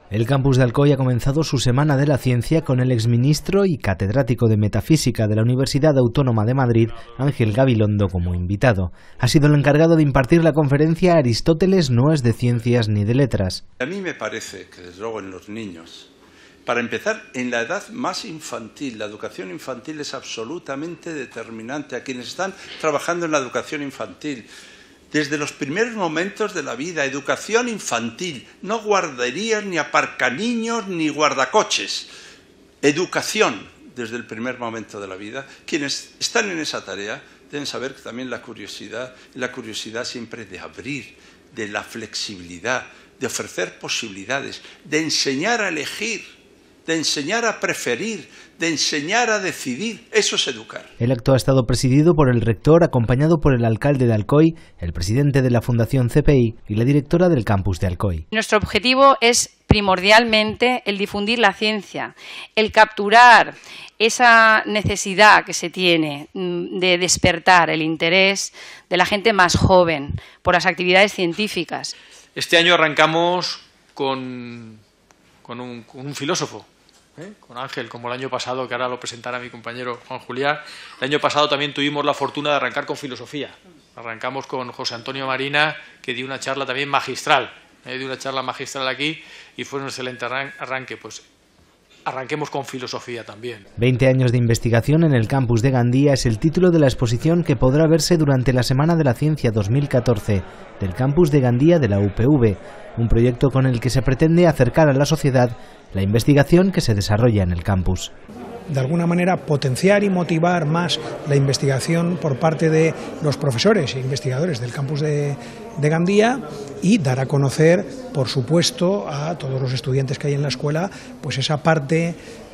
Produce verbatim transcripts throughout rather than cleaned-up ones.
El campus de Alcoy ha comenzado su Semana de la Ciencia con el exministro y catedrático de Metafísica de la Universidad Autónoma de Madrid, Ángel Gabilondo, como invitado. Ha sido el encargado de impartir la conferencia Aristóteles no es de ciencias ni de letras. A mí me parece que, desde luego, en los niños, para empezar, en la edad más infantil, la educación infantil es absolutamente determinante. A quienes están trabajando en la educación infantil, desde los primeros momentos de la vida, educación infantil, no guarderías, ni aparcaniños, ni guardacoches. Educación desde el primer momento de la vida. Quienes están en esa tarea deben saber que también la curiosidad, la curiosidad siempre de abrir, de la flexibilidad, de ofrecer posibilidades, de enseñar a elegir, de enseñar a preferir, de enseñar a decidir. Eso es educar. El acto ha estado presidido por el rector, acompañado por el alcalde de Alcoy, el presidente de la Fundación C P I y la directora del campus de Alcoy. Nuestro objetivo es primordialmente el difundir la ciencia, el capturar esa necesidad que se tiene de despertar el interés de la gente más joven por las actividades científicas. Este año arrancamos con, con, un, con un filósofo, ¿eh? con Ángel, como el año pasado, que ahora lo presentará mi compañero Juan Julián. El año pasado también tuvimos la fortuna de arrancar con filosofía. Arrancamos con José Antonio Marina, que dio una charla también magistral. Eh, dio una charla magistral aquí y fue un excelente arranque. Pues arranquemos con filosofía también. veinte años de investigación en el campus de Gandía es el título de la exposición que podrá verse durante la Semana de la Ciencia dos mil catorce del campus de Gandía de la U P V, un proyecto con el que se pretende acercar a la sociedad la investigación que se desarrolla en el campus. De alguna manera potenciar y motivar más la investigación por parte de los profesores e investigadores del campus de, de Gandía y dar a conocer, por supuesto, a todos los estudiantes que hay en la escuela, pues esa parte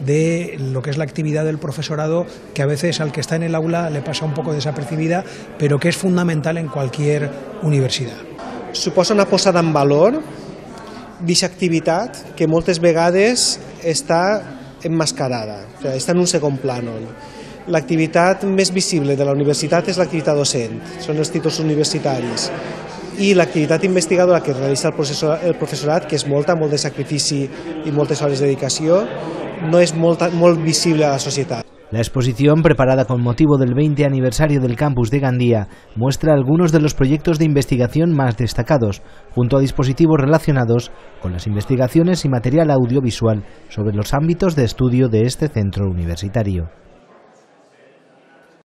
de lo que es la actividad del profesorado que a veces al que está en el aula le pasa un poco desapercibida, pero que es fundamental en cualquier universidad. Suposa una posada en valor d'aquesta activitat que moltes vegades està enmascarada, o sigui, està en un segon plànol. L'activitat més visible de la universitat és l'activitat docent, són els títols universitaris, i l'activitat investigadora que realitza el, professor, el professorat, que és molta, molt de sacrifici i moltes hores de dedicació, no és molt, molt visible a la societat. La exposición, preparada con motivo del veinte aniversario del campus de Gandía, muestra algunos de los proyectos de investigación más destacados, junto a dispositivos relacionados con las investigaciones y material audiovisual sobre los ámbitos de estudio de este centro universitario.